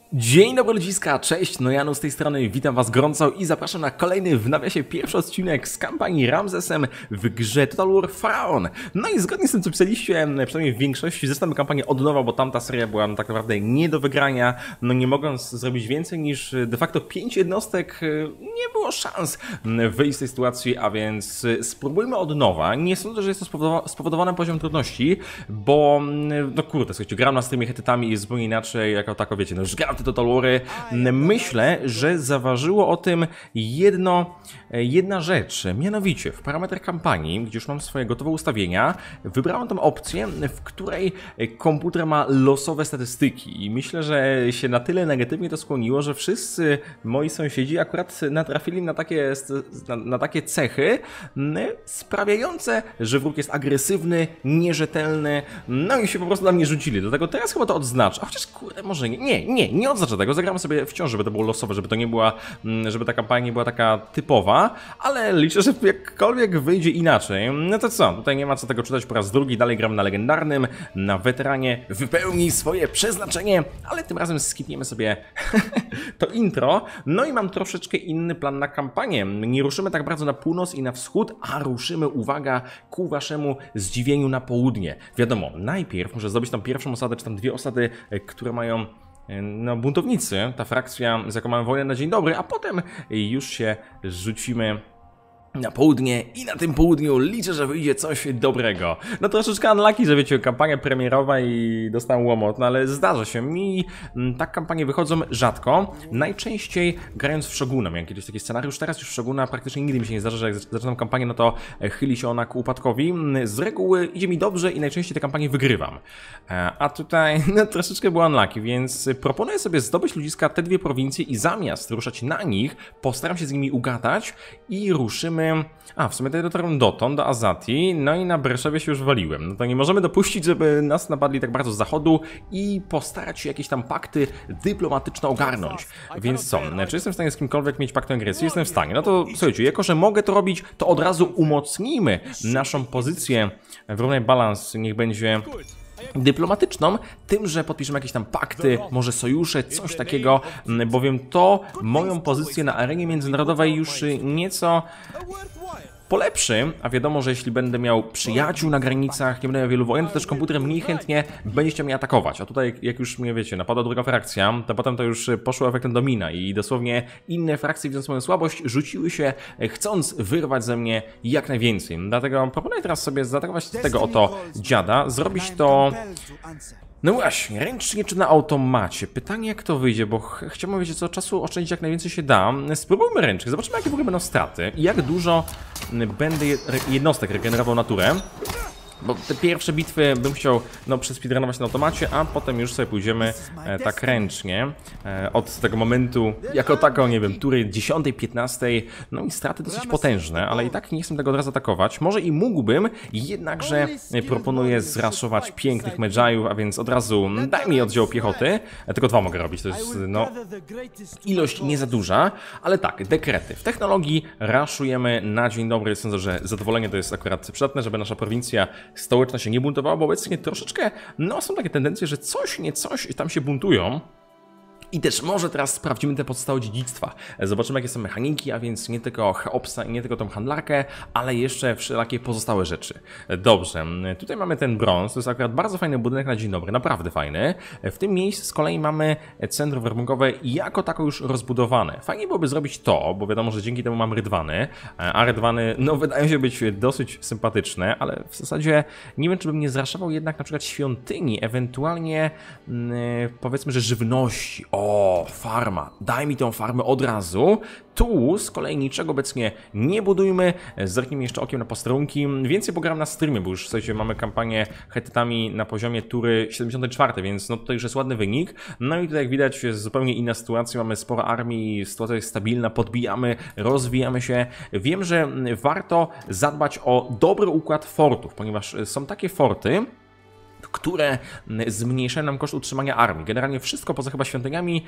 Dzień dobry ludziska, cześć, no Janu z tej strony, witam was gorąco i zapraszam na kolejny w nawiasie pierwszy odcinek z kampanii Ramzesem w grze Total War Pharaon. No i zgodnie z tym co pisaliście, przynajmniej w większości, zresztą kampanię od nowa, bo tamta seria była tak naprawdę nie do wygrania, no nie mogąc zrobić więcej niż de facto 5 jednostek, nie było szans wyjść z tej sytuacji, a więc spróbujmy od nowa. Nie sądzę, że jest to spowodowane poziom trudności, bo no kurde, słuchajcie, gram na tymi hetytami i jest zupełnie inaczej, jako tako wiecie, no już gram te Total Wary. Myślę, że zaważyło o tym jedna rzecz, mianowicie w parametrach kampanii, gdzie już mam swoje gotowe ustawienia, wybrałem tą opcję, w której komputer ma losowe statystyki i myślę, że się na tyle negatywnie to skłoniło, że wszyscy moi sąsiedzi akurat natrafili na takie cechy sprawiające, że wróg jest agresywny, nierzetelny, no i się po prostu na mnie rzucili. Dlatego teraz chyba to odznaczę, a chociaż kurde, może nie odznaczę tego, zagramy sobie wciąż, żeby to było losowe, żeby to nie była, żeby ta kampania nie była taka typowa, ale liczę, że jakkolwiek wyjdzie inaczej. No to co, tutaj nie ma co tego czytać po raz drugi, dalej gram na legendarnym, na weteranie, wypełnij swoje przeznaczenie, ale tym razem skipniemy sobie to intro, no i mam troszeczkę inny plan na kampanię. Nie ruszymy tak bardzo na północ i na wschód, a ruszymy, uwaga, ku waszemu zdziwieniu na południe. Wiadomo, najpierw muszę zdobyć tam pierwszą osadę, czy tam dwie osady, które mają no, buntownicy, ta frakcja, z jaką mamy wojnę na dzień dobry, a potem już się rzucimy na południe i na tym południu liczę, że wyjdzie coś dobrego. No troszeczkę unlucky, że wiecie, kampania premierowa i dostałem łomot, no ale zdarza się. Mi tak kampanie wychodzą rzadko. Najczęściej grając w Shoguna. Miałem kiedyś taki scenariusz, teraz już w Shoguna praktycznie nigdy mi się nie zdarza, że jak zaczynam kampanię, no to chyli się ona ku upadkowi. Z reguły idzie mi dobrze i najczęściej te kampanie wygrywam. A tutaj no, troszeczkę było unlucky, więc proponuję sobie zdobyć ludziska te dwie prowincje i zamiast ruszać na nich, postaram się z nimi ugadać i ruszymy. W sumie tutaj dotarłem dotąd, do Azati, no i na Berszewie się już waliłem. No to nie możemy dopuścić, żeby nas napadli tak bardzo z zachodu i postarać się jakieś tam pakty dyplomatyczne ogarnąć. Więc co, czy jestem w stanie z kimkolwiek mieć pakt agresji? Jestem w stanie. No to słuchajcie, jako że mogę to robić, to od razu umocnijmy naszą pozycję. Wyrównaj balans, niech będzie dyplomatyczną, tym, że podpiszemy jakieś tam pakty, może sojusze, coś takiego, bowiem to moją pozycję na arenie międzynarodowej już nieco polepszy, a wiadomo, że jeśli będę miał przyjaciół na granicach, nie będę miał wielu wojen, to też komputer mniej chętnie będzie chciał mnie atakować. A tutaj, jak już mnie wiecie, napadła druga frakcja, to potem to już poszło efektem domina i dosłownie inne frakcje, widząc moją słabość, rzuciły się, chcąc wyrwać ze mnie jak najwięcej. Dlatego proponuję teraz sobie zaatakować tego oto dziada, zrobić to... No właśnie, ręcznie czy na automacie? Pytanie jak to wyjdzie, bo chciałbym, wiecie co, czasu oszczędzić jak najwięcej się da. Spróbujmy ręcznie, zobaczymy jakie w ogóle będą straty i jak dużo będę jednostek regenerował naturę. Bo te pierwsze bitwy bym chciał przespeedrunować na automacie, a potem już sobie pójdziemy tak ręcznie. Od tego momentu, jako taką, nie wiem, tury 10, 15, no i straty dosyć potężne, ale i tak nie chcę tego od razu atakować. Może i mógłbym, jednakże proponuję zraszować pięknych medżajów, a więc od razu daj mi oddział piechoty. Tylko dwa mogę robić, to jest ilość nie za duża, ale tak, dekrety. W technologii raszujemy na dzień dobry, sądzę, że zadowolenie to jest akurat przydatne, żeby nasza prowincja stołeczna się nie buntowała, bo obecnie troszeczkę, są takie tendencje, że coś, nie coś tam się buntują. I też może teraz sprawdzimy te podstawy dziedzictwa. Zobaczymy jakie są mechaniki, a więc nie tylko Cheopsa i nie tylko tą handlarkę, ale jeszcze wszelakie pozostałe rzeczy. Dobrze, tutaj mamy ten brąz, to jest akurat bardzo fajny budynek na dzień dobry, naprawdę fajny. W tym miejscu z kolei mamy centrum werbunkowe jako tako już rozbudowane. Fajnie byłoby zrobić to, bo wiadomo, że dzięki temu mamy rydwany, a rydwany wydają się być dosyć sympatyczne, ale w zasadzie nie wiem, czy bym nie zraszował jednak na przykład świątyni, ewentualnie powiedzmy, że żywności. O, farma. Daj mi tą farmę od razu. Tu z kolei niczego obecnie nie budujmy. Zerknijmy jeszcze okiem na posterunki. Więcej pogram na streamie, bo już w sensie mamy kampanię hetytami na poziomie tury 74, więc tutaj już jest ładny wynik. No i tutaj jak widać jest zupełnie inna sytuacja. Mamy sporo armii, sytuacja jest stabilna, podbijamy, rozwijamy się. Wiem, że warto zadbać o dobry układ fortów, ponieważ są takie forty, które zmniejszają nam koszt utrzymania armii. Generalnie wszystko poza chyba świątyniami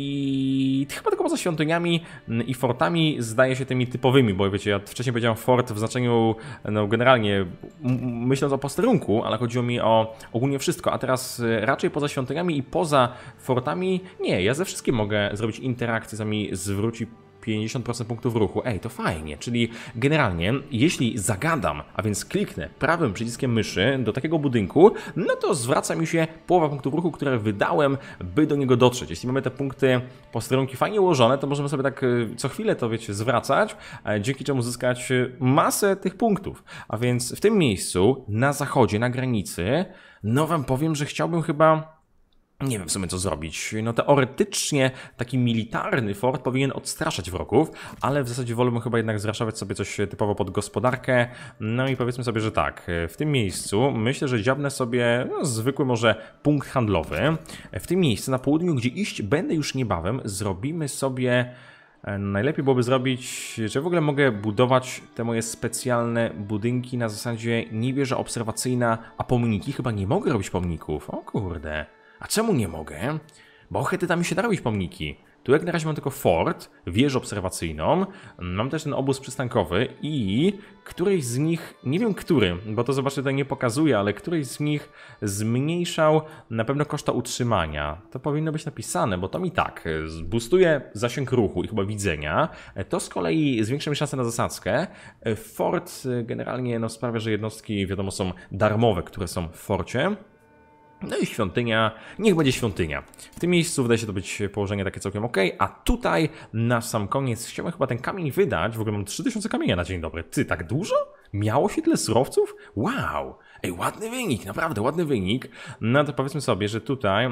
i chyba tylko poza świątyniami i fortami zdaje się tymi typowymi, bo wiecie, ja wcześniej powiedziałem fort w znaczeniu, no generalnie myśląc o posterunku, ale chodziło mi o ogólnie wszystko, a teraz raczej poza świątyniami i poza fortami, nie, ja ze wszystkim mogę zrobić interakcję, co mi zwróci 50% punktów ruchu. Ej, to fajnie, czyli generalnie jeśli zagadam, a więc kliknę prawym przyciskiem myszy do takiego budynku, no to zwraca mi się połowa punktów ruchu, które wydałem, by do niego dotrzeć. Jeśli mamy te punkty posterunki fajnie ułożone, to możemy sobie tak co chwilę to, wiecie, zwracać, dzięki czemu zyskać masę tych punktów. A więc w tym miejscu, na zachodzie, na granicy, no wam powiem, że chciałbym chyba... Nie wiem w sumie co zrobić. No teoretycznie taki militarny fort powinien odstraszać wrogów, ale w zasadzie wolę chyba jednak zraszować sobie coś typowo pod gospodarkę. No i powiedzmy sobie, że tak, w tym miejscu myślę, że dziabnę sobie zwykły może punkt handlowy. W tym miejscu na południu, gdzie iść będę już niebawem, zrobimy sobie... Najlepiej byłoby zrobić, że w ogóle mogę budować te moje specjalne budynki na zasadzie nie wieża obserwacyjna, a pomniki. Chyba nie mogę robić pomników. O kurde. A czemu nie mogę? Bo Hetytami się da robić pomniki. Tu jak na razie mam tylko fort, wieżę obserwacyjną, mam też ten obóz przystankowy i któryś z nich, nie wiem który, bo to zobaczcie tutaj nie pokazuje, ale któryś z nich zmniejszał na pewno koszta utrzymania. To powinno być napisane, bo to mi tak, boostuje zasięg ruchu i chyba widzenia, to z kolei zwiększa mi szansę na zasadzkę. Fort generalnie no, sprawia, że jednostki wiadomo są darmowe, które są w forcie. No i świątynia, niech będzie świątynia. W tym miejscu wydaje się to być położenie takie całkiem ok, a tutaj na sam koniec chciałem chyba ten kamień wydać, w ogóle mam 3000 kamienia na dzień dobry. Ty, tak dużo? Miało się tyle surowców? Wow! Ej, ładny wynik, naprawdę ładny wynik. No to powiedzmy sobie, że tutaj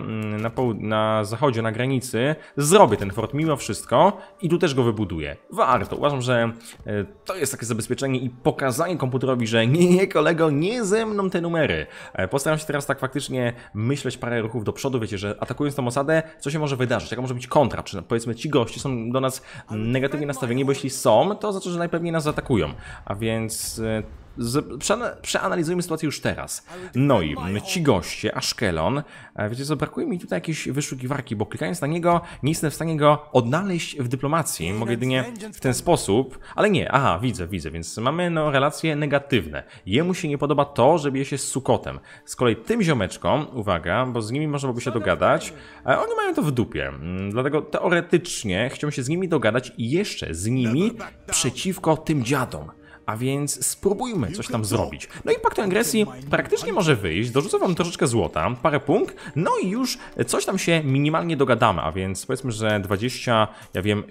na zachodzie, na granicy zrobię ten fort mimo wszystko i tu też go wybuduję. Warto, uważam, że to jest takie zabezpieczenie i pokazanie komputerowi, że nie kolego, nie ze mną te numery. Postaram się teraz tak faktycznie myśleć parę ruchów do przodu, wiecie, że atakując tą osadę, co się może wydarzyć, jaka może być kontra, czy powiedzmy ci goście są do nas negatywnie nastawieni, bo jeśli są, to znaczy, że najpewniej nas zaatakują. A więc przeanalizujmy sytuację już teraz. No i ci goście, Ashkelon, wiecie co, brakuje mi tutaj jakiejś wyszukiwarki, bo klikając na niego nie jestem w stanie go odnaleźć w dyplomacji. Mogę jedynie w ten sposób, ale nie, aha, widzę, więc mamy no relacje negatywne. Jemu się nie podoba to, że bije się z Sukotem. Z kolei tym ziomeczkom, uwaga, bo z nimi można byłoby się dogadać, oni mają to w dupie. Dlatego teoretycznie chciałbym się z nimi dogadać i jeszcze z nimi przeciwko tym dziadom. A więc spróbujmy coś tam zrobić. No i pakt o agresji praktycznie może wyjść. Dorzucę wam troszeczkę złota, parę punkt, no i już coś tam się minimalnie dogadamy. A więc powiedzmy, że 20, ja wiem,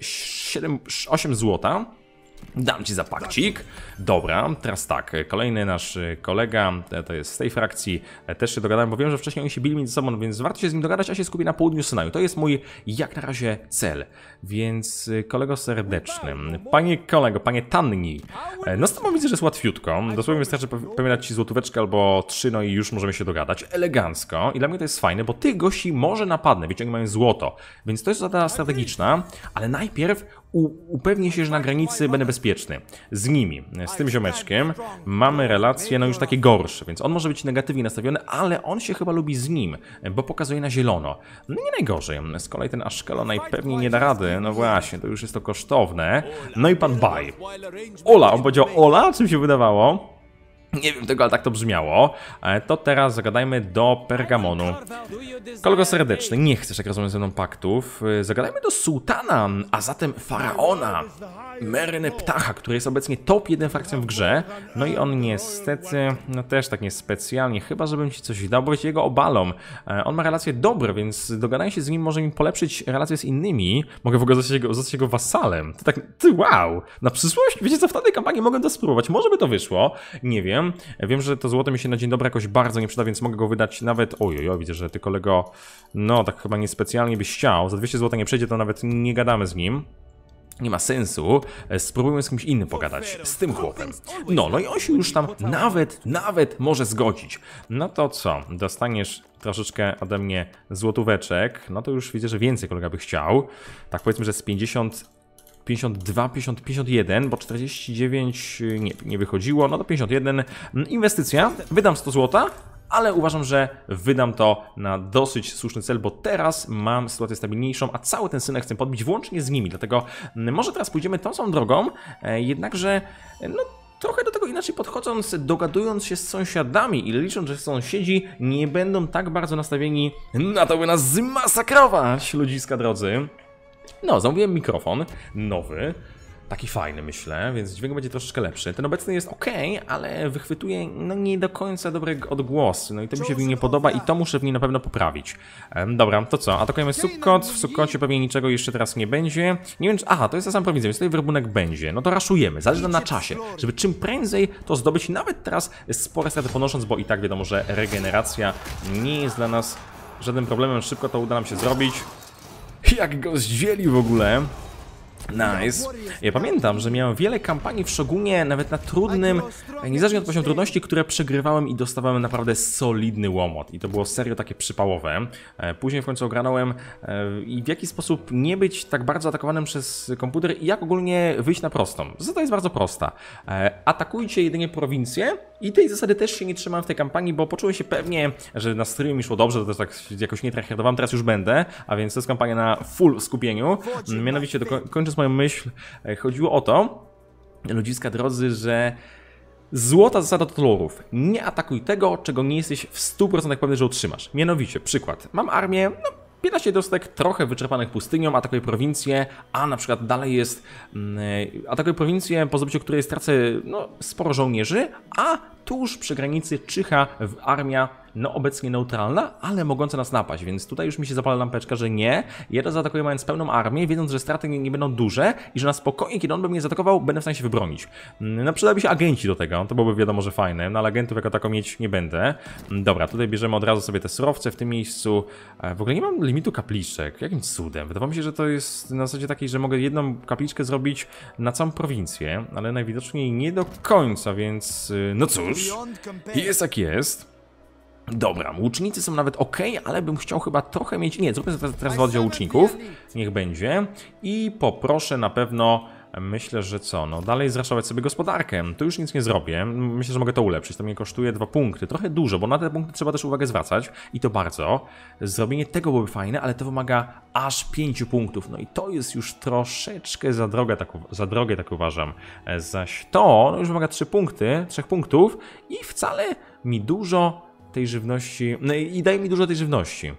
8 złota. Dam ci za pakcik. Dobra, teraz tak, kolejny nasz kolega, to jest z tej frakcji, też się dogadałem, bo wiem, że wcześniej oni się bili między sobą, więc warto się z nim dogadać, a się skupię na południu Synaju. To jest mój jak na razie cel. Więc kolego serdeczny, panie kolego, panie Tanni, no z tobą widzę, że jest łatwiutko. Dosłownie wystarczy pamiętać ci złotóweczkę albo 3, no i już możemy się dogadać. Elegancko. I dla mnie to jest fajne, bo tych gości może napadnę, wiecie, oni mają złoto. Więc to jest zadana strategiczna, ale najpierw upewnię się, że na granicy będę bezpieczny. Z nimi, z tym ziomeczkiem mamy relacje no już takie gorsze, więc on może być negatywnie nastawiony, ale on się chyba lubi z nim, bo pokazuje na zielono. No nie najgorzej. Z kolei ten Ashkelon najpewniej nie da rady, no właśnie, to już jest to kosztowne. No i pan Baj. Ola, on powiedział Ola, czym się wydawało? Nie wiem tego, ale tak to brzmiało. To teraz zagadajmy do Pergamonu. Kolego serdeczny, nie chcesz, jak rozumiem, ze mną paktów. Zagadajmy do sułtana, a zatem faraona. Merene Ptacha, który jest obecnie top 1 frakcją w grze. No i on niestety, no też tak niespecjalnie, chyba żebym ci coś dał, bo wiecie, jego obalą. On ma relacje dobre, więc dogadanie się z nim może mi polepszyć relacje z innymi. Mogę w ogóle zostać jego wasalem. To tak, wow, na przyszłość, wiecie co, w tej kampanii mogę to spróbować, może by to wyszło, nie wiem. Wiem, że to złoto mi się na dzień dobry jakoś bardzo nie przyda, więc mogę go wydać nawet, ojoj, widzę, że ty kolego, no tak chyba niespecjalnie byś chciał, za 200 zł nie przejdzie, to nawet nie gadamy z nim. Nie ma sensu, spróbujmy z kimś innym pogadać, z tym chłopem. No i on się już tam nawet może zgodzić. No to co, dostaniesz troszeczkę ode mnie złotóweczek, no to już widzę, że więcej kolega by chciał. Tak powiedzmy, że z 52, 51, bo 49 nie wychodziło, no to 51. Inwestycja, wydam 100 złota ale uważam, że wydam to na dosyć słuszny cel, bo teraz mam sytuację stabilniejszą, a cały ten synek chcę podbić włącznie z nimi, dlatego może teraz pójdziemy tą samą drogą, jednakże no trochę do tego inaczej podchodząc, dogadując się z sąsiadami i licząc, że sąsiedzi nie będą tak bardzo nastawieni na to, by nas zmasakrować, ludziska drodzy. No, zamówiłem mikrofon nowy, taki fajny myślę, więc dźwięk będzie troszeczkę lepszy. Ten obecny jest ok, ale wychwytuje no nie do końca dobre odgłosy, no i to mi się w nim nie podoba i to muszę w nim na pewno poprawić. Dobra, to co? Atakujemy Sukkot, w Sukkocie pewnie niczego jeszcze teraz nie będzie. Nie wiem czy... Aha, to jest ta sama prowincja, więc tutaj werbunek będzie. No to raszujemy, zależy nam na czasie, żeby czym prędzej to zdobyć, nawet teraz spore straty ponosząc, bo i tak wiadomo, że regeneracja nie jest dla nas żadnym problemem, szybko to uda nam się zrobić. Jak go zdzieli w ogóle. Nice. Ja pamiętam, że miałem wiele kampanii w Shogunie, nawet na trudnym, niezależnie od poziomu trudności, które przegrywałem i dostawałem naprawdę solidny łomot. I to było serio takie przypałowe. Później w końcu ogarnąłem i w jaki sposób nie być tak bardzo atakowanym przez komputer i jak ogólnie wyjść na prostą. Zasada jest bardzo prosta. Atakujcie jedynie prowincję i tej zasady też się nie trzymałem w tej kampanii, bo poczułem się pewnie, że na streamie mi szło dobrze, to też tak jakoś nie tryhardowałem, teraz już będę, a więc to jest kampania na full skupieniu. Mianowicie kończąc moją myśl, chodziło o to, ludziska drodzy, że złota zasada tutorów. Nie atakuj tego, czego nie jesteś w 100% pewny, że utrzymasz. Mianowicie, przykład. Mam armię, no 15 jednostek trochę wyczerpanych pustynią, atakuję prowincję, a na przykład dalej jest atakuję prowincję, po zdobyciu której stracę no, sporo żołnierzy, a tuż przy granicy czyha armia no obecnie neutralna, ale mogąca nas napaść, więc tutaj już mi się zapala lampeczka, że nie. Ja to zaatakuję mając pełną armię, wiedząc, że straty nie będą duże i że na spokojnie, kiedy on by mnie zaatakował, będę w stanie się wybronić. No przydałyby się agenci do tego, to byłoby wiadomo, że fajne, no ale agentów jako taką mieć nie będę. Dobra, tutaj bierzemy od razu sobie te surowce w tym miejscu. W ogóle nie mam limitu kapliczek, jakim cudem? Wydawało mi się, że to jest na zasadzie takiej, że mogę jedną kapliczkę zrobić na całą prowincję, ale najwidoczniej nie do końca, więc no cóż, jest jak jest. Dobra, łucznicy są nawet ok, ale bym chciał chyba trochę mieć... Nie, zróbmy teraz oddział łuczników, niech będzie. I poproszę na pewno, myślę, że co, no dalej zraszować sobie gospodarkę. Tu już nic nie zrobię, myślę, że mogę to ulepszyć, to mnie kosztuje 2 punkty, trochę dużo, bo na te punkty trzeba też uwagę zwracać i to bardzo. Zrobienie tego byłoby fajne, ale to wymaga aż 5 punktów, no i to jest już troszeczkę za drogie, tak uważam. Zaś to no już wymaga 3 punktów i wcale mi dużo tej żywności, no i daje mi dużo tej żywności.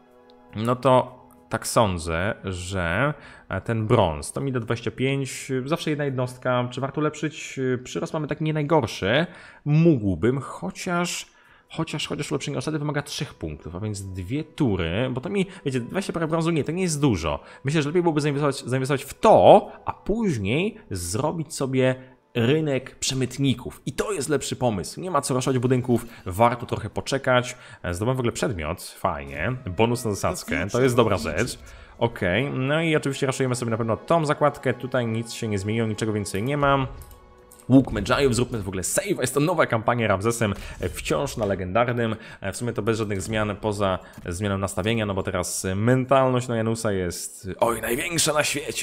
No to tak sądzę, że ten brąz to mi da 25, zawsze jedna jednostka. Czy warto ulepszyć? Przyrost mamy taki nie najgorszy. Mógłbym, chociaż ulepszenie osady wymaga 3 punktów, a więc 2 tury, bo to mi, wiecie, 20 parę brązu nie, to nie jest dużo. Myślę, że lepiej byłoby zainwestować w to, a później zrobić sobie rynek przemytników. I to jest lepszy pomysł. Nie ma co ruszać budynków, warto trochę poczekać. Zdobyłem w ogóle przedmiot, fajnie. Bonus na zasadzkę, to jest dobra rzecz. Ok, no i oczywiście raszujemy sobie na pewno tą zakładkę. Tutaj nic się nie zmieniło, niczego więcej nie mam. Łuk Medjayów, zróbmy w ogóle save, jest to nowa kampania Ramzesem, wciąż na legendarnym, w sumie to bez żadnych zmian poza zmianą nastawienia, no bo teraz mentalność Janusa jest, oj, największa na świecie.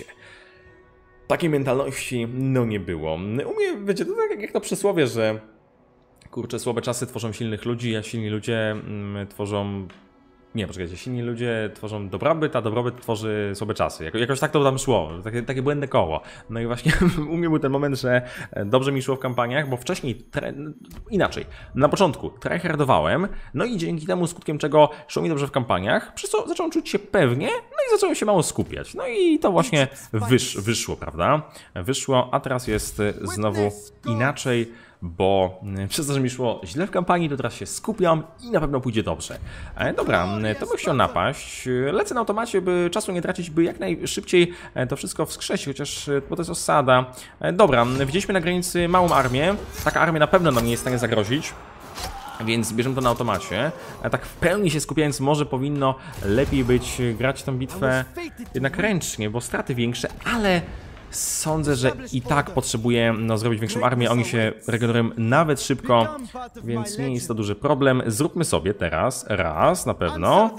Takiej mentalności no nie było. U mnie, wiecie, to tak jak to przysłowie, że kurczę, słabe czasy tworzą silnych ludzi, a silni ludzie tworzą... Nie, poczekajcie, silni ludzie tworzą dobrobyt, a dobrobyt tworzy słabe czasy. Jakoś tak to tam szło, takie błędne koło. No i właśnie u mnie był ten moment, że dobrze mi szło w kampaniach, bo wcześniej, inaczej, na początku tryhardowałem, no i dzięki temu skutkiem czego szło mi dobrze w kampaniach, przez co zacząłem czuć się pewnie, no i zacząłem się mało skupiać. No i to właśnie wyszło, prawda? Wyszło, a teraz jest znowu inaczej, bo przez to, że mi szło źle w kampanii, to teraz się skupiam i na pewno pójdzie dobrze. Dobra, to bym chciał napaść. Lecę na automacie, by czasu nie tracić, by jak najszybciej to wszystko wskrzesić, chociaż bo to jest osada. Dobra, widzieliśmy na granicy małą armię. Taka armia na pewno nam nie jest w stanie zagrozić. Więc bierzemy to na automacie. Tak w pełni się skupiając, może powinno lepiej być grać tę bitwę jednak ręcznie, bo straty większe, ale sądzę, że i tak potrzebuję zrobić większą armię, oni się regenerują nawet szybko, więc nie jest to duży problem. Zróbmy sobie teraz raz na pewno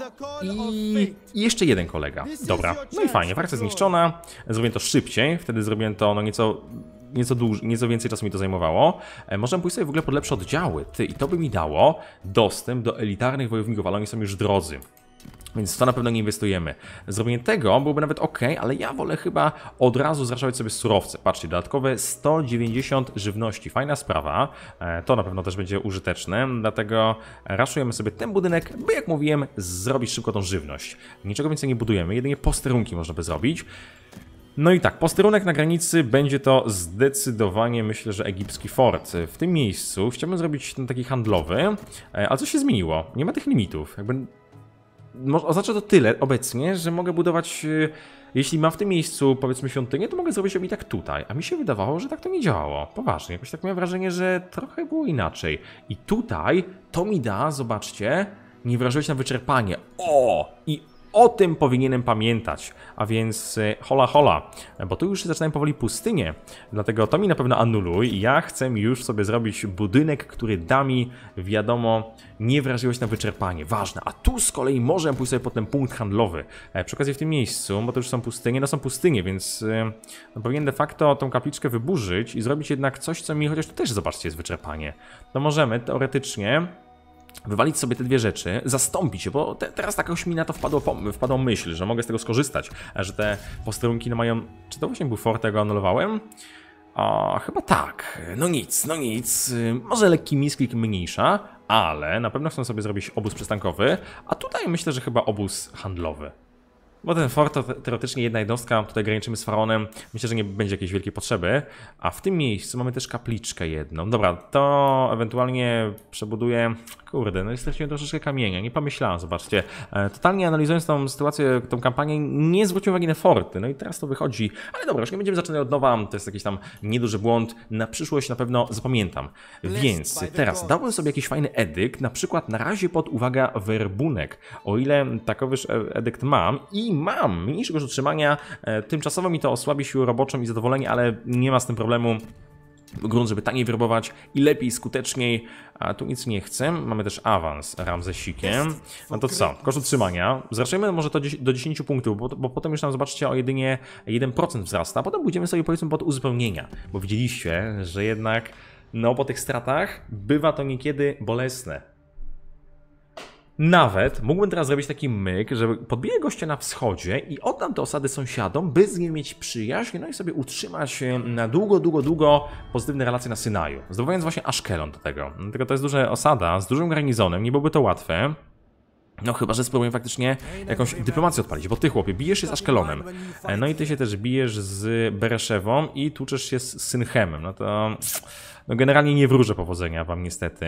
i jeszcze jeden kolega. Dobra, no i fajnie, frakcja zniszczona, zrobię to szybciej, wtedy zrobiłem to no nieco nieco więcej czasu mi to zajmowało. Możemy pójść sobie w ogóle pod lepsze oddziały. I to by mi dało dostęp do elitarnych wojowników, ale oni są już drodzy. Więc w to na pewno nie inwestujemy. Zrobienie tego byłoby nawet ok, ale ja wolę chyba od razu zraszować sobie surowce. Patrzcie, dodatkowe 190 żywności. Fajna sprawa. To na pewno też będzie użyteczne. Dlatego raszujemy sobie ten budynek, by jak mówiłem, zrobić szybko tą żywność. Niczego więcej nie budujemy, jedynie posterunki można by zrobić. No i tak, posterunek na granicy będzie to zdecydowanie, myślę, że egipski fort. W tym miejscu chciałbym zrobić ten taki handlowy, ale co się zmieniło? Nie ma tych limitów. Oznacza to tyle obecnie, że mogę budować, jeśli mam w tym miejscu powiedzmy świątynię, to mogę zrobić ją i tak tutaj. A mi się wydawało, że tak to nie działało. Poważnie, jakoś tak miałem wrażenie, że trochę było inaczej. I tutaj to mi da, zobaczcie, niewrażliwość na wyczerpanie. O tym powinienem pamiętać, a więc hola hola, bo tu już zaczynają powoli pustynię, dlatego to mi na pewno anuluj. Ja chcę już sobie zrobić budynek, który da mi, wiadomo, niewrażliwość na wyczerpanie, ważne, a tu z kolei możemy pójść sobie po ten punkt handlowy. Przy okazji w tym miejscu, bo to już są pustynie, no są pustynie, więc powinien de facto tą kapliczkę wyburzyć i zrobić jednak coś, co mi, chociaż tu też, zobaczcie, jest wyczerpanie. To możemy teoretycznie wywalić sobie te dwie rzeczy, zastąpić je, bo teraz jakoś mi na to wpadła myśl, że mogę z tego skorzystać, że te posterunki no mają... Czy to właśnie był fort, tego anulowałem? Chyba tak. No nic. Może lekki misklik mniejsza, ale na pewno chcę sobie zrobić obóz przystankowy, a tutaj myślę, że chyba obóz handlowy. Bo ten fort to teoretycznie jedna jednostka, tutaj graniczymy z faraonem, myślę, że nie będzie jakiejś wielkiej potrzeby. A w tym miejscu mamy też kapliczkę jedną. Dobra, to ewentualnie przebuduję... Kurde, no i straciłem troszeczkę kamienia, nie pomyślałem, zobaczcie. Totalnie analizując tą sytuację, tą kampanię, nie zwróciłem uwagi na forty, no i teraz to wychodzi. Ale dobra, już nie będziemy zaczynać od nowa, to jest jakiś tam nieduży błąd, na przyszłość na pewno zapamiętam. Więc teraz dałbym sobie jakiś fajny edykt, na przykład na razie pod, uwaga, werbunek. O ile takowyż edykt mam i mam mniejszy koszt utrzymania, tymczasowo mi to osłabi siłę roboczą i zadowolenie, ale nie ma z tym problemu. Grunt, żeby taniej werbować i lepiej, skuteczniej, a tu nic nie chcę. Mamy też awans Ramzesikiem. No to co? Koszt utrzymania. Zraszujemy może to do 10 punktów, bo potem już nam, zobaczcie, o jedynie 1% wzrasta. Potem pójdziemy sobie, powiedzmy, pod uzupełnienia, bo widzieliście, że jednak no po tych stratach bywa to niekiedy bolesne. Nawet mógłbym teraz zrobić taki myk, że podbiję gościa na wschodzie i oddam te osady sąsiadom, by z nim mieć przyjaźń, no i sobie utrzymać na długo pozytywne relacje na Synaju. Zdobywając właśnie Aszkelon do tego. Dlatego to jest duża osada z dużym garnizonem, nie byłoby to łatwe. No chyba, że spróbuję faktycznie jakąś dyplomację odpalić, bo ty, chłopie, bijesz się z Aszkelonem. No i ty się też bijesz z Bereszewą i tłuczesz się z Synchemem. No to... No generalnie nie wróżę powodzenia wam niestety.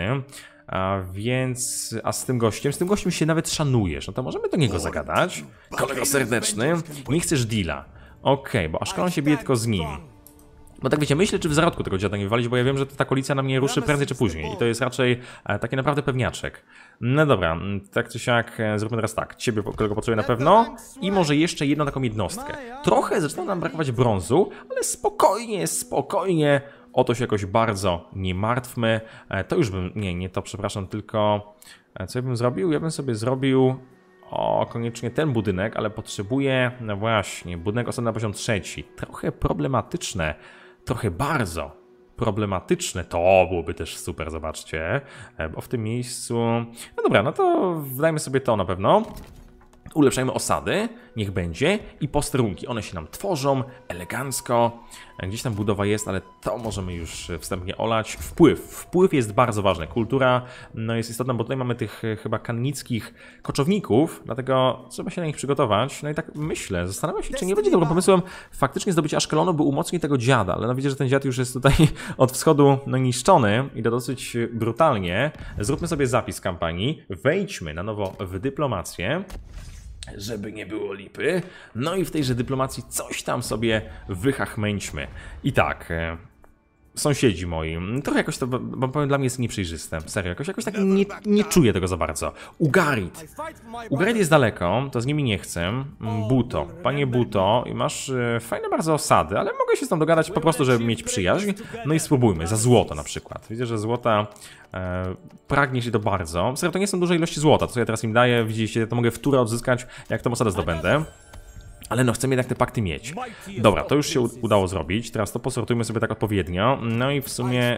A z tym gościem się nawet szanujesz. No to możemy do niego zagadać. Kolego serdeczny, nie chcesz deala. Okej, bo Aszkelon się bije tylko z nim. Bo tak wiecie, myślę, czy w zarodku tego dziada nie wywalić, bo ja wiem, że ta koalicja na mnie ruszy prędzej czy później. I to jest raczej taki naprawdę pewniaczek. No dobra, tak czy siak, zróbmy teraz tak. Ciebie, kolego, potrzebuję na pewno. I może jeszcze jedną taką jednostkę. Trochę zaczyna nam brakować brązu, ale spokojnie. O to się jakoś bardzo nie martwmy. To już bym... Nie to, przepraszam, tylko... Co ja bym zrobił? Ja bym sobie zrobił... koniecznie ten budynek, ale potrzebuję... No właśnie, budynek osadny na poziom 3. Trochę problematyczne. Trochę bardzo problematyczne. To byłoby też super, zobaczcie. Bo w tym miejscu... No dobra, no to dajmy sobie to na pewno. Ulepszajmy osady, niech będzie, i posterunki. One się nam tworzą elegancko. Gdzieś tam budowa jest, ale to możemy już wstępnie olać. Wpływ jest bardzo ważny. Kultura no jest istotna, bo tutaj mamy tych chyba kannickich koczowników, dlatego trzeba się na nich przygotować. No i tak myślę, zastanawiam się, czy nie będzie dobrym pomysłem faktycznie zdobycie Aszkelonu, by umocnić tego dziada, ale no widzę, że ten dziad już jest tutaj od wschodu no niszczony i to dosyć brutalnie. Zróbmy sobie zapis kampanii, wejdźmy na nowo w dyplomację, żeby nie było lipy. No i w tejże dyplomacji coś tam sobie wychachmęćmy. I tak, sąsiedzi moi, trochę jakoś to, bo powiem, dla mnie jest nieprzejrzyste. Serio, jakoś tak nie czuję tego za bardzo. Ugarit jest daleko, to z nimi nie chcę. Buto, panie Buto, masz fajne bardzo osady, ale mogę się z tą dogadać po prostu, żeby mieć przyjaźń. No i spróbujmy, za złoto na przykład. Widzę, że złota pragnie się to bardzo. Serio, to nie są duże ilości złota, to co ja teraz im daję, widzicie, to mogę wtórę odzyskać, jak tą osadę zdobędę. Ale no, chcemy jednak te pakty mieć. Dobra, to już się udało zrobić. Teraz to posortujmy sobie tak odpowiednio. No i w sumie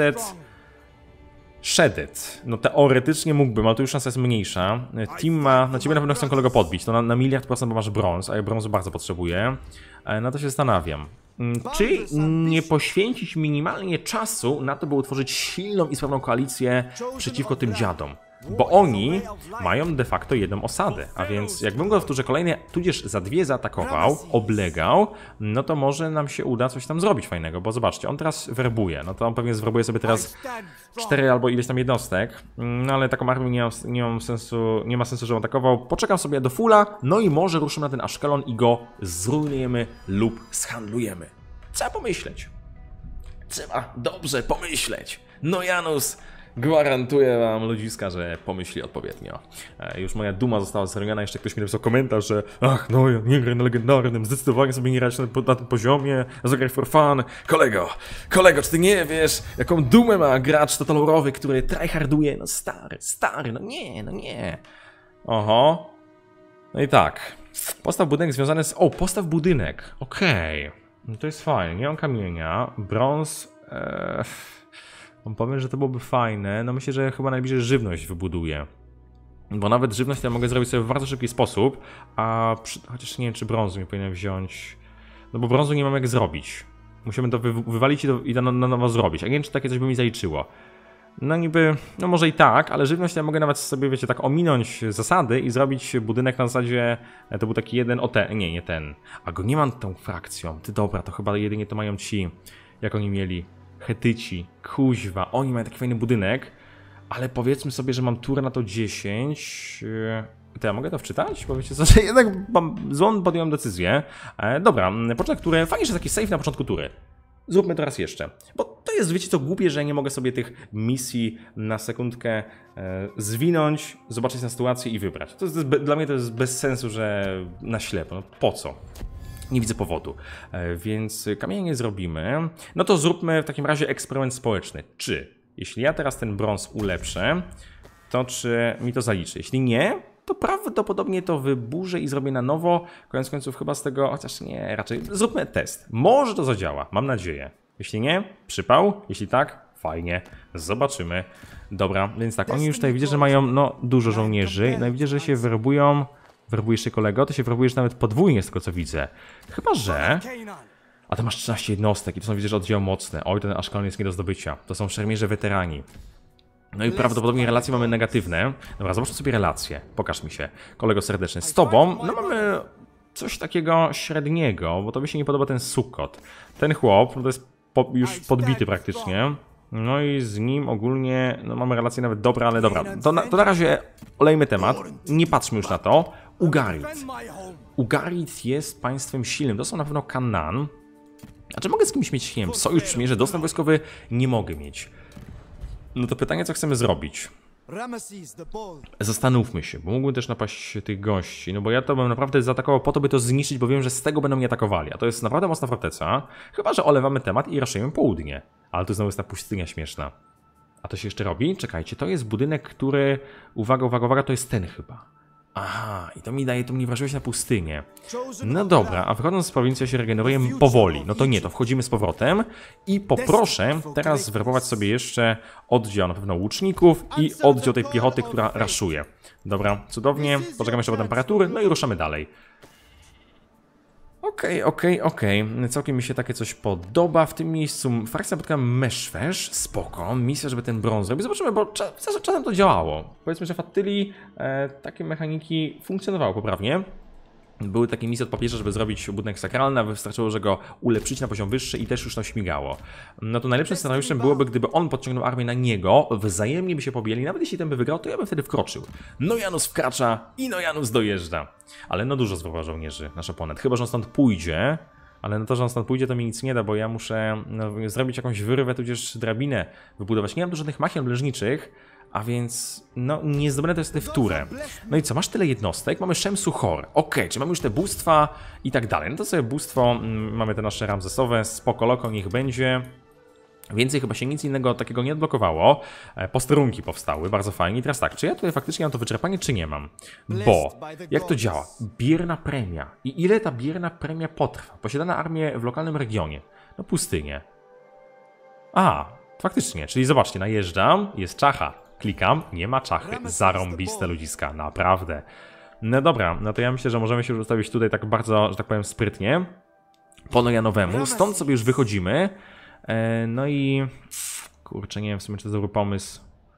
Shedded. No teoretycznie mógłbym, ale to już szansa jest mniejsza. Team ma, na ciebie na pewno chcę kolego podbić. To na miliard procent, bo masz brąz, a ja brązu bardzo potrzebuję. No to się zastanawiam. Czy nie poświęcić minimalnie czasu na to, by utworzyć silną i sprawną koalicję przeciwko tym dziadom? Bo oni mają de facto jedną osadę, a więc jakbym go w turze kolejnej, tudzież za dwie zaatakował, oblegał, no to może nam się uda coś tam zrobić fajnego, bo zobaczcie, on teraz werbuje, no to on pewnie zwerbuje sobie teraz 4 albo ileś tam jednostek, no ale taką armię nie ma sensu, że on atakował, poczekam sobie do fulla, no i może ruszymy na ten Ashkelon i go zrujnujemy lub zhandlujemy. Trzeba pomyśleć. Trzeba dobrze pomyśleć. No Janus, gwarantuję wam, ludziska, że pomyśli odpowiednio. Już moja duma została zrobiona, jeszcze ktoś mi napisał komentarz, że ach, no ja nie gram na legendarnym, zdecydowanie sobie nie grać na tym poziomie, zagraj for fun. Kolego, czy ty nie wiesz, jaką dumę ma gracz totalowy, który tryharduje? No stary, no nie. Oho. No i tak. Postaw budynek związany z... O, postaw budynek. Okej. No to jest fajnie, nie mam kamienia, brąz... Powiem, że to byłoby fajne, no myślę, że chyba najbliżej żywność wybuduję. Bo nawet żywność to ja mogę zrobić sobie w bardzo szybki sposób, chociaż nie wiem, czy brązu nie powinienem wziąć. No bo brązu nie mam jak zrobić. Musimy to wywalić i to na nowo zrobić. A nie wiem, czy takie coś by mi zaliczyło. No niby, no może i tak, ale żywność to ja mogę nawet sobie, wiecie, tak ominąć zasady i zrobić budynek na zasadzie, to był taki jeden, nie ten. A go nie mam tą frakcją, ty dobra, to chyba jedynie to mają ci, jak oni mieli. Hetyci, kuźwa, oni mają taki fajny budynek, ale powiedzmy sobie, że mam turę na to 10. To ja mogę to wczytać? Bo wiecie co, że jednak złą podjąłem decyzję. Dobra, początek tury, fajnie, że taki save na początku tury. Zróbmy to raz jeszcze, bo to jest, wiecie co, głupie, że nie mogę sobie tych misji na sekundkę zwinąć, zobaczyć na sytuację i wybrać. Dla mnie to jest bez sensu, że na ślepo, no po co? Nie widzę powodu, więc kamienia nie zrobimy. No to zróbmy w takim razie eksperyment społeczny. Czy, jeśli ja teraz ten brąz ulepszę, to czy mi to zaliczy? Jeśli nie, to prawdopodobnie to wyburzę i zrobię na nowo. Koniec końców chyba z tego, chociaż nie, raczej zróbmy test. Może to zadziała, mam nadzieję. Jeśli nie, przypał. Jeśli tak, fajnie, zobaczymy. Dobra, więc tak, oni już tutaj widzę, że mają no dużo żołnierzy. No i widzę, że się werbują. Werbujesz się kolego, to się werbujesz nawet podwójnie z tego co widzę. Chyba że... A ty masz 13 jednostek i to są, widzę, że oddział mocne. Oj, ten Ashkelon jest nie do zdobycia. To są szermierze weterani. No i prawdopodobnie relacje mamy negatywne. Dobra, zobaczmy sobie relacje. Pokaż mi się, kolego serdeczny. Z tobą, no mamy coś takiego średniego, bo tobie się nie podoba ten Sukkot. Ten chłop, no to jest już podbity praktycznie. No i z nim ogólnie, no mamy relacje nawet dobre, ale dobra. To na razie olejmy temat, nie patrzmy już na to. Ugarit jest państwem silnym, to są na pewno Kanaan. A czy mogę z kimś mieć, nie wiem, sojusz, przymierze, dostęp wojskowy? Nie mogę mieć. No to pytanie, co chcemy zrobić? Zastanówmy się, bo mógłbym też napaść tych gości, no bo ja to bym naprawdę zaatakował po to, by to zniszczyć, bo wiem, że z tego będą mnie atakowali, a to jest naprawdę mocna forteca, chyba że olewamy temat i raszujemy południe, ale tu znowu jest ta pustynia śmieszna. A to się jeszcze robi? Czekajcie, to jest budynek, który, uwaga, to jest ten chyba. Aha, i to mi daje, to mnie wrażliwość na pustynię. No dobra, a wychodząc z prowincji ja się regeneruję powoli. No to nie, to wchodzimy z powrotem i poproszę teraz zwerbować sobie jeszcze oddział na pewno łuczników i oddział tej piechoty, która raszuje. Dobra, cudownie, poczekamy jeszcze do temperatury, no i ruszamy dalej. Okej. Całkiem mi się takie coś podoba. W tym miejscu frakcja napotka Meszwesz, spoko. Misja, żeby ten brąz zrobić. Zobaczymy, bo czasem to działało. Powiedzmy, że w Attylii takie mechaniki funkcjonowały poprawnie. Były takie misje od papieża, żeby zrobić budynek sakralny, a wystarczyło, że go ulepszyć na poziom wyższy i też już to śmigało. No to najlepszym scenariuszem byłoby, gdyby on podciągnął armię na niego, wzajemnie by się pobijali, nawet jeśli ten by wygrał, to ja bym wtedy wkroczył. No Janus wkracza i no Janus dojeżdża. Ale no dużo zwoła żołnierzy, nasz oponent. Chyba, że on stąd pójdzie, ale no to, że on stąd pójdzie, to mi nic nie da, bo ja muszę zrobić jakąś wyrwę, tudzież drabinę wybudować. Nie mam tu żadnych machin obleżniczych, a więc, no, nie zdobędę to jest w turę. No i co, masz tyle jednostek, mamy Shemsu-Hor. Okej, czy mamy już te bóstwa i tak dalej. No to sobie bóstwo, mamy te nasze ramzesowe, spoko loko, niech będzie. Więcej chyba się nic innego takiego nie odblokowało. Posterunki powstały, bardzo fajnie. I teraz tak, czy ja tutaj faktycznie mam to wyczerpanie, czy nie mam? Bo, jak to działa? Bierna premia. I ile ta bierna premia potrwa? Posiadana armię w lokalnym regionie. No pustynię. A, faktycznie, czyli zobaczcie, najeżdżam, jest czacha. Klikam, nie ma czachy. Zarąbiste ludziska, naprawdę. No dobra, no to ja myślę, że możemy się już ustawić tutaj tak bardzo, że tak powiem, sprytnie. Po nojanowemu, stąd sobie już wychodzimy. No i... Kurczę, nie wiem w sumie, czy to jest dobry pomysł.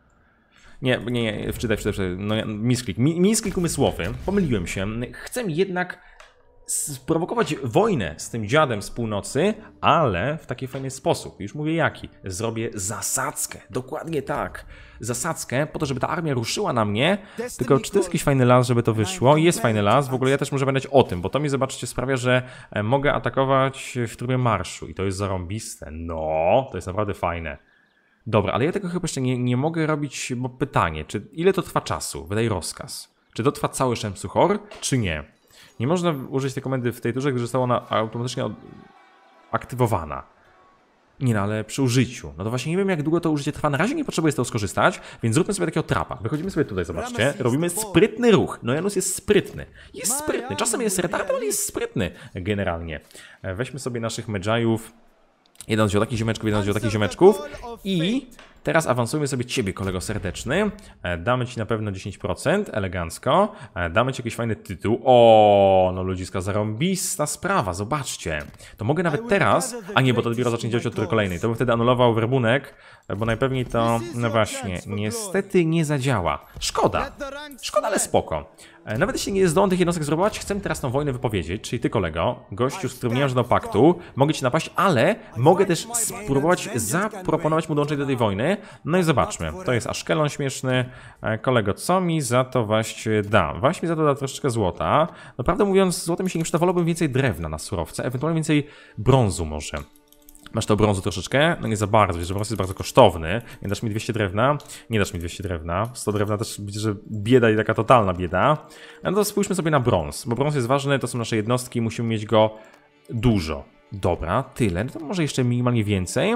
Nie, wczytaj. No, misklik umysłowy. Pomyliłem się. Chcę jednak sprowokować wojnę z tym dziadem z północy, ale w taki fajny sposób. Już mówię jaki. Zrobię zasadzkę. Dokładnie tak. Zasadzkę po to, żeby ta armia ruszyła na mnie. Tylko czy to jest jakiś fajny las, żeby to wyszło? Jest fajny las. W ogóle ja też muszę pamiętać o tym, bo to mi, zobaczcie, sprawia, że mogę atakować w trybie marszu. I to jest zarąbiste. No, to jest naprawdę fajne. Dobra, ale ja tego chyba jeszcze nie mogę robić, bo pytanie, czy ile to trwa czasu? Wydaj rozkaz. Czy to trwa cały Szemsuchor, czy nie? Nie można użyć tej komendy w tej turze, gdyż została ona automatycznie aktywowana. Nie no, ale przy użyciu. No to właśnie nie wiem, jak długo to użycie trwa. Na razie nie potrzebuję z tego skorzystać, więc zróbmy sobie takiego trapa. Wychodzimy sobie tutaj, zobaczcie. Robimy sprytny ruch. No Janus jest sprytny. Jest sprytny. Czasem jest retardem, ale jest sprytny generalnie. Weźmy sobie naszych medżajów. Jeden oddział takich ziomeczków, jeden oddział takich ziomeczków. I teraz awansujemy sobie ciebie, kolego serdeczny. Damy ci na pewno 10%, elegancko. Damy ci jakiś fajny tytuł. O, no ludziska, zarąbista sprawa, zobaczcie. To mogę nawet teraz, a nie, bo to dopiero zacznie działać od tury kolejnej. To bym wtedy anulował werbunek, bo najpewniej to, no właśnie, niestety nie zadziała. Szkoda, ale spoko. Nawet jeśli nie zdążę tych jednostek zrobić, chcę teraz tą wojnę wypowiedzieć, czyli ty, kolego, gościu, z którym nie mam żadnego paktu, mogę ci napaść, ale mogę też spróbować zaproponować mu dołączyć do tej wojny. No i zobaczmy, to jest Ashkelon śmieszny. Kolego, co mi za to właśnie da? Właśnie mi za to da troszeczkę złota. No prawdę mówiąc, złotem mi się nie przyda, wolałbym więcej drewna na surowce, ewentualnie więcej brązu może. Masz to brązu troszeczkę? No nie za bardzo, wiesz, że brąz jest bardzo kosztowny. Nie dasz mi 200 drewna? Nie dasz mi 200 drewna. 100 drewna też widzicie, że bieda i taka totalna bieda. No to spójrzmy sobie na brąz, bo brąz jest ważny, to są nasze jednostki, musimy mieć go dużo. Dobra, tyle. No to może jeszcze minimalnie więcej.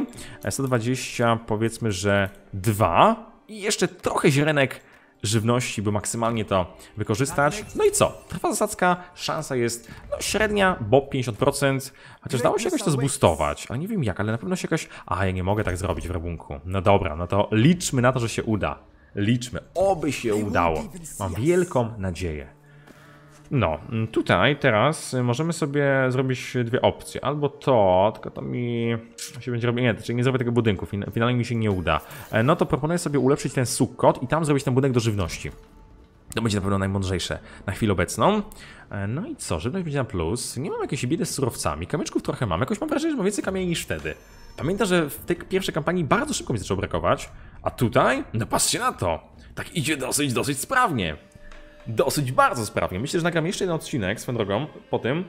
120, powiedzmy, że 2. I jeszcze trochę źrenek żywności, by maksymalnie to wykorzystać. No i co? Trwa zasadzka, szansa jest no, średnia, bo 50%, chociaż dało się jakoś to zboostować, ale nie wiem jak, ale na pewno się jakoś... A, ja nie mogę tak zrobić w rabunku. No dobra, no to liczmy na to, że się uda. Liczmy, oby się udało. Mam wielką nadzieję. No, tutaj teraz możemy sobie zrobić dwie opcje. Albo to, tylko to mi się będzie robić. Nie, czyli nie zrobię tego budynku, finalnie mi się nie uda. No to proponuję sobie ulepszyć ten sukkot i tam zrobić ten budynek do żywności. To będzie na pewno najmądrzejsze na chwilę obecną. No i co, żywność będzie na plus. Nie mam jakiejś biedy z surowcami, kamyczków trochę mam. Jakoś mam wrażenie, że mam więcej kamieni niż wtedy. Pamiętam, że w tej pierwszej kampanii bardzo szybko mi zaczęło brakować. A tutaj? No patrzcie na to. Tak idzie dosyć sprawnie. Dosyć bardzo sprawnie. Myślę, że nagram jeszcze jeden odcinek swoją drogą po tym.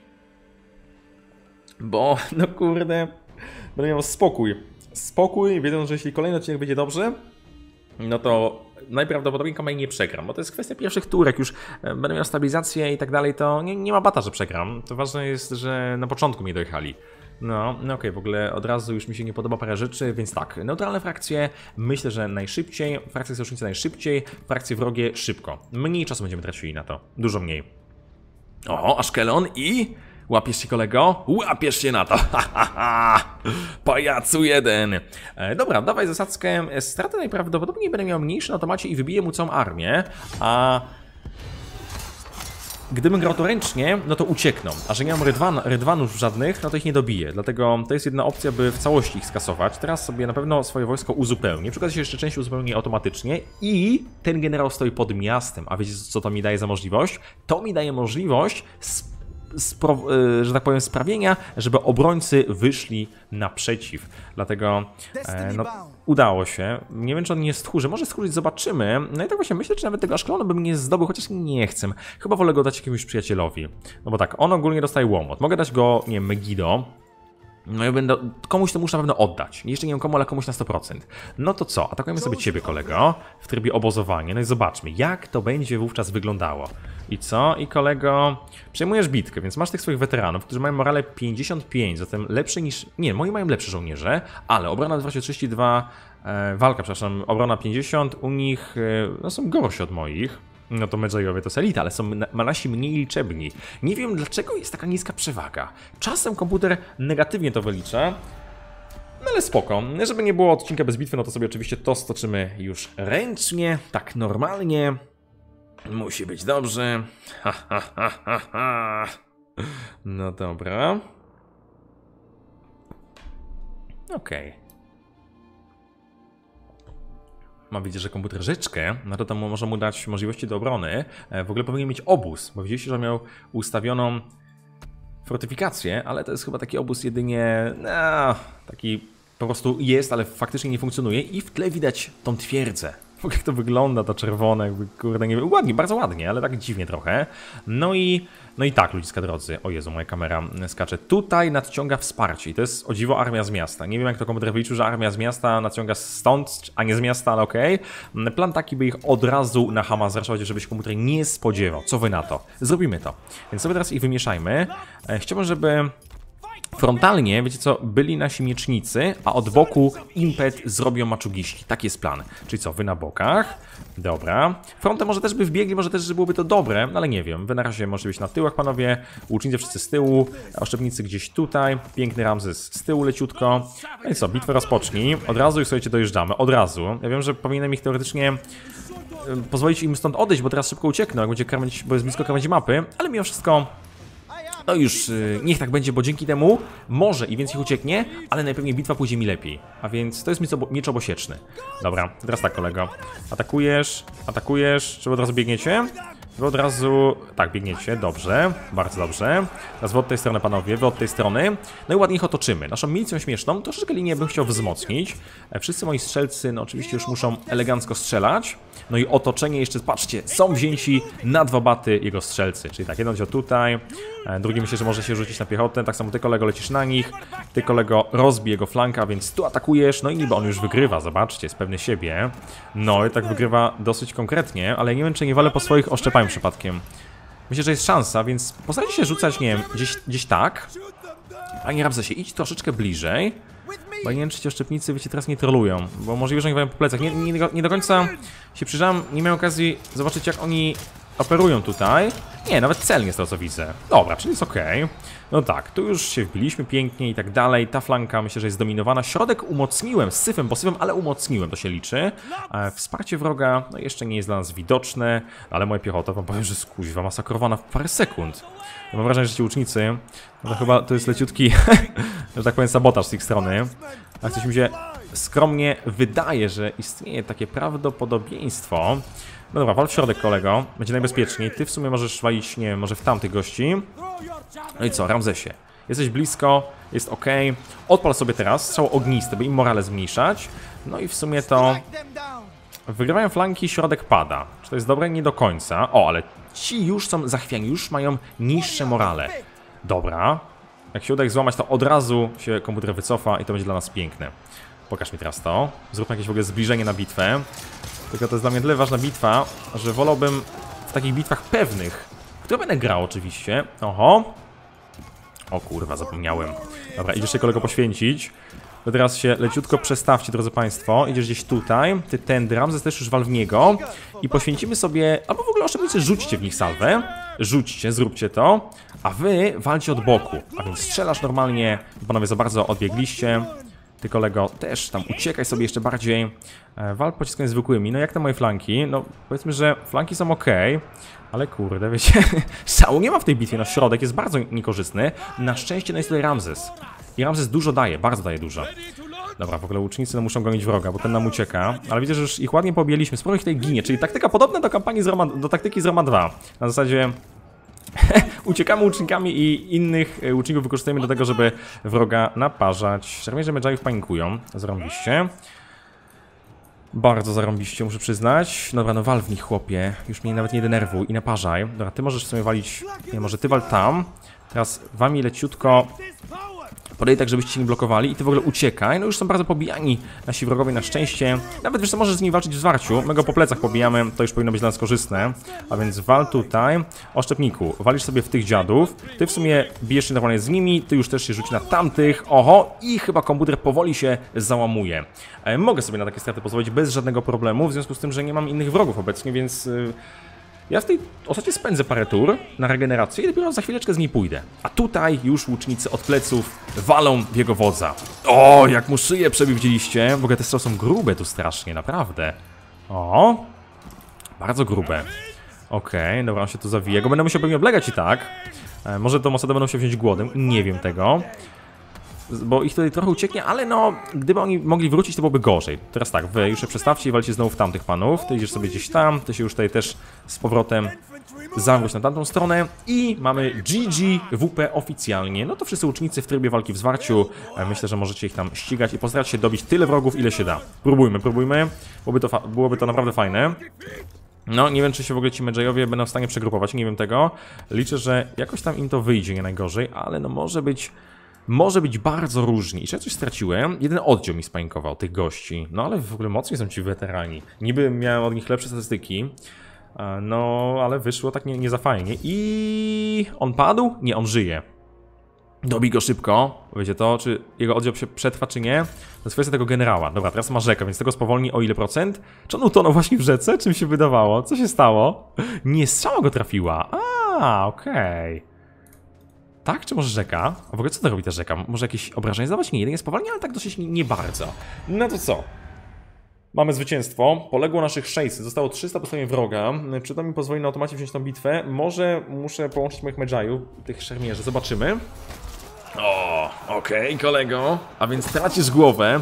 Bo, no kurde, będę miał spokój. Spokój, wiedząc, że jeśli kolejny odcinek będzie dobrze, no to najprawdopodobniej kampanii nie przegram. Bo to jest kwestia pierwszych turek, już będę miał stabilizację i tak dalej, to nie ma bata, że przegram. To ważne jest, że na początku mnie dojechali. No okej, w ogóle od razu już mi się nie podoba parę rzeczy, więc tak, neutralne frakcje, myślę, że najszybciej, frakcje sojusznicze najszybciej, frakcje wrogie szybko. Mniej czasu będziemy tracili na to, dużo mniej. O, Ashkelon i... Łapiesz się, kolego? Łapiesz się na to! Pajacu jeden! Dobra, dawaj zasadzkę. Straty najprawdopodobniej będę miał mniejsze na automacie i wybiję mu całą armię, a... Gdybym grał to ręcznie, no to uciekną, a że nie mam rydwanów żadnych, no to ich nie dobiję. Dlatego to jest jedna opcja, by w całości ich skasować. Teraz sobie na pewno swoje wojsko uzupełnię. Przy okazji się jeszcze część uzupełnię automatycznie i ten generał stoi pod miastem. A wiecie, co to mi daje za możliwość? To mi daje możliwość że tak powiem, sprawienia, żeby obrońcy wyszli naprzeciw. Dlatego no, udało się. Nie wiem, czy on nie stchórzy. Może stchórzyć, zobaczymy. No i tak właśnie myślę, czy nawet tego Ashkelonu bym nie zdobył, chociaż nie chcę. Chyba wolę go dać jakiemuś przyjacielowi. No bo tak, on ogólnie dostaje łomot. Mogę dać go, nie wiem, Megiddo. No ja będę, komuś to muszę na pewno oddać. Jeszcze nie wiem komu, ale komuś na 100%. No to co? Atakujemy sobie ciebie, kolego, w trybie obozowania. No i zobaczmy, jak to będzie wówczas wyglądało. I co? I kolego, przejmujesz bitkę, więc masz tych swoich weteranów, którzy mają morale 55, zatem lepszy niż... Nie, moi mają lepsze żołnierze, ale obrona 232, walka, przepraszam, obrona 50, u nich no, są gorsi od moich. No to Medjayowie to jest elita, ale są nasi mniej liczebni. Nie wiem, dlaczego jest taka niska przewaga. Czasem komputer negatywnie to wylicza, no ale spoko. Żeby nie było odcinka bez bitwy, no to sobie oczywiście to stoczymy już ręcznie, tak normalnie. Musi być dobrze. Ha, ha, ha, ha, ha. No dobra. Okej. Mam widzieć, że komputer rzeczkę, no to tam może mu dać możliwości do obrony. W ogóle powinien mieć obóz, bo widzieliście, że miał ustawioną fortyfikację, ale to jest chyba taki obóz jedynie, no, taki po prostu jest, ale faktycznie nie funkcjonuje i w tle widać tą twierdzę. Jak to wygląda, to czerwone, jakby, kurde, nie wiem, ładnie, bardzo ładnie, ale tak dziwnie trochę. No i tak, ludziska drodzy, o Jezu, moja kamera skacze. Tutaj nadciąga wsparcie i to jest, o dziwo, armia z miasta. Nie wiem, jak to komputer wyliczył, że armia z miasta nadciąga stąd, a nie z miasta, ale okej. Plan taki, by ich od razu na Hama zraszować, żeby się komputer nie spodziewał. Co wy na to? Zrobimy to. Więc sobie teraz ich wymieszajmy. Chciałbym, żeby... Frontalnie, wiecie co, byli nasi miecznicy, a od boku impet zrobią maczugiści. Taki jest plan. Czyli co, wy na bokach. Dobra. Frontem może też by wbiegli, może też byłoby to dobre, ale nie wiem. Wy na razie możecie być na tyłach, panowie. Łucznicy wszyscy z tyłu, oszczepnicy gdzieś tutaj. Piękny Ramzes z tyłu leciutko. No i co, bitwę rozpocznij. Od razu już, słuchajcie, dojeżdżamy. Od razu. Ja wiem, że powinienem ich teoretycznie pozwolić im stąd odejść, bo teraz szybko uciekną, jak będzie krawędź, bo jest blisko krawędzi mapy, ale mimo wszystko... No już niech tak będzie, bo dzięki temu może i więcej ucieknie, ale najpewniej bitwa pójdzie mi lepiej. A więc to jest miecz obosieczny. Dobra, teraz tak, kolego. Atakujesz, czy od razu biegniecie? Wy od razu... Tak, biegniecie, dobrze, bardzo dobrze. Teraz wy od tej strony, panowie, wy od tej strony. No i ładnie ich otoczymy. Naszą milicją śmieszną troszeczkę linię bym chciał wzmocnić. Wszyscy moi strzelcy, no oczywiście już muszą elegancko strzelać. No i otoczenie jeszcze, patrzcie, są wzięci na 2 baty jego strzelcy. Czyli tak, jeden dział tutaj, drugi myślę, że może się rzucić na piechotę. Tak samo ty, kolego, lecisz na nich. Ty, kolego, rozbij jego flanka, więc tu atakujesz. No i niby on już wygrywa, zobaczcie, jest pewny siebie. No i tak wygrywa dosyć konkretnie, ale nie wiem, czy nie walę po swoich oszczepami przypadkiem. Myślę, że jest szansa, więc postarajcie się rzucać, nie wiem, gdzieś tak. Panie Ramzesie, idź troszeczkę bliżej. Bo nie wiem, czy ci oszczepnicy, wiecie, teraz nie trolują, bo możliwe, że oni wają po plecach. Nie do końca się przyjrzałem, nie miałem okazji zobaczyć, jak oni operują tutaj. Nie, nawet celnie z tego, co widzę. Dobra, czyli jest okej. No tak, tu już się wbiliśmy pięknie i tak dalej. Ta flanka myślę, że jest zdominowana. Środek umocniłem, z syfem, ale umocniłem, to się liczy. Wsparcie wroga, no jeszcze nie jest dla nas widoczne, ale moja piechota, wam powiem, że jest kuźwa masakrowana w parę sekund. Ja mam wrażenie, że ci łucznicy, no to chyba to jest leciutki, że tak powiem, sabotaż z ich strony. A coś mi się skromnie wydaje, że istnieje takie prawdopodobieństwo. No dobra, wal w środek, kolego, będzie najbezpieczniej. Ty w sumie możesz walić, nie wiem, może w tamtych gości. No i co, Ramzesie, jesteś blisko, jest ok. Odpal sobie teraz strzał ognisty, by im morale zmniejszać. No i w sumie to wygrywają flanki, środek pada. Czy to jest dobre? Nie do końca. O, ale ci już są zachwiani, już mają niższe morale. Dobra. Jak się uda ich złamać, to od razu się komputer wycofa i to będzie dla nas piękne. Pokaż mi teraz to. Zróbmy jakieś w ogóle zbliżenie na bitwę. Tylko to jest dla mnie tyle ważna bitwa, że wolałbym w takich bitwach pewnych, które będę grał oczywiście. Oho. O kurwa, zapomniałem. Dobra, idziesz się, kolego, poświęcić. To teraz się leciutko przestawcie, drodzy państwo. Idziesz gdzieś tutaj, ty tędy, Ramzes też już wal w niego. I poświęcimy sobie, albo w ogóle oszczędnicy, rzućcie w nich salwę. Rzućcie, zróbcie to. A wy walcie od boku. A więc strzelasz normalnie, panowie za bardzo odbiegliście. Ty, kolego, też tam uciekaj sobie jeszcze bardziej. Wal pociskami zwykłymi. No jak te moje flanki? No powiedzmy, że flanki są ok. Ale kurde, wiecie, szału nie ma w tej bitwie. No środek jest bardzo niekorzystny. Na szczęście no jest tutaj Ramzes. I Ramzes dużo daje, bardzo daje dużo. Dobra, w ogóle łucznicy no muszą gonić wroga, bo ten nam ucieka. Ale widzę, że już ich ładnie pobieliśmy. Sporo ich tutaj ginie, czyli taktyka podobna do kampanii do taktyki z Roma 2. Na zasadzie uciekamy łucznikami i innych łuczników wykorzystujemy do tego, żeby wroga naparzać. Szermierze Medjayów panikują, zarąbiście. Bardzo zarąbiście, muszę przyznać. Dobra, no wal w nich, chłopie. Już mnie nawet nie denerwuj i naparzaj. Dobra, ty możesz w sumie walić... Nie, może ty wal tam. Teraz wami leciutko Podaj tak, żebyście się nie blokowali i ty w ogóle uciekaj. No już są bardzo pobijani nasi wrogowie na szczęście. Nawet wiesz co, możesz z nimi walczyć w zwarciu. My go po plecach pobijamy, to już powinno być dla nas korzystne. A więc wal tutaj. Oszczepniku, walisz sobie w tych dziadów. Ty w sumie bijesz się normalnie z nimi, ty już też się rzuci na tamtych. Oho, i chyba komputer powoli się załamuje. Mogę sobie na takie straty pozwolić bez żadnego problemu, w związku z tym, że nie mam innych wrogów obecnie, więc... Ja w tej ostatnio spędzę parę tur na regenerację i dopiero za chwileczkę z niej pójdę. A tutaj już łucznicy od pleców walą w jego wodza. O, jak mu szyję przebił, widzieliście? W ogóle te strzały są grube tu strasznie, naprawdę. O, bardzo grube. Okej, dobra, on się tu zawija. Go będę musiał pewnie oblegać i tak. Może to Mossadę będą się wziąć głodem, nie wiem tego. Bo ich tutaj trochę ucieknie, ale no, gdyby oni mogli wrócić, to byłoby gorzej. Teraz tak, wy już się przestawcie i walcie znowu w tamtych panów. Ty idziesz sobie gdzieś tam, ty się już tutaj też z powrotem zawróć na tamtą stronę. I mamy GG WP oficjalnie. No to wszyscy łucznicy w trybie walki w zwarciu. Myślę, że możecie ich tam ścigać i postarać się dobić tyle wrogów, ile się da. Próbujmy, próbujmy. Byłoby to naprawdę fajne. No, nie wiem, czy się w ogóle ci Medjayowie będą w stanie przegrupować, nie wiem tego. Liczę, że jakoś tam im to wyjdzie, nie najgorzej, ale no może być bardzo różnie. I czy ja coś straciłem? Jeden oddział mi spańkował tych gości. No ale w ogóle mocni są ci weterani. Niby miałem od nich lepsze statystyki. No, ale wyszło tak nie za fajnie. I on padł? Nie, on żyje. Dobij go szybko. Wiecie to, czy jego oddział się przetrwa, czy nie? To jest kwestia tego generała. Dobra, teraz ma rzekę, więc tego spowolni o ile procent? Czy on utonął właśnie w rzece? Czym się wydawało? Co się stało? Nie, strzała go trafiła. Okej. Tak, czy może rzeka? A w ogóle co to robi ta rzeka? Może jakieś obrażenie zdawać? Nie, jedynie spowalnia, ale tak dosyć nie bardzo. No to co? Mamy zwycięstwo. Poległo naszych 600. Zostało 300 po stronie wroga. Czy to mi pozwoli na automacie wziąć tą bitwę? Może muszę połączyć moich Medjayów, tych szermierzy. Zobaczymy. O, okej, kolego. A więc tracisz głowę.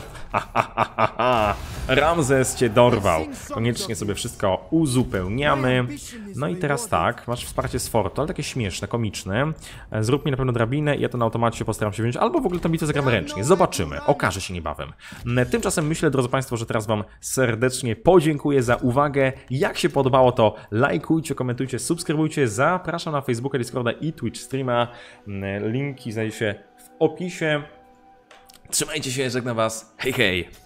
Ramzes cię dorwał. Koniecznie sobie wszystko uzupełniamy. No i teraz tak, masz wsparcie z fortu, ale takie śmieszne, komiczne. Zrób mi na pewno drabinę i ja to na automacie postaram się wziąć, albo w ogóle tę bitwę zagramy ręcznie. Zobaczymy, okaże się niebawem. Tymczasem myślę, drodzy Państwo, że teraz Wam serdecznie podziękuję za uwagę. Jak się podobało, to lajkujcie, komentujcie, subskrybujcie. Zapraszam na Facebooka, Discorda i Twitch streama. Linki znajdzie się w opisie. Trzymajcie się, żegnam Was. Hej, hej!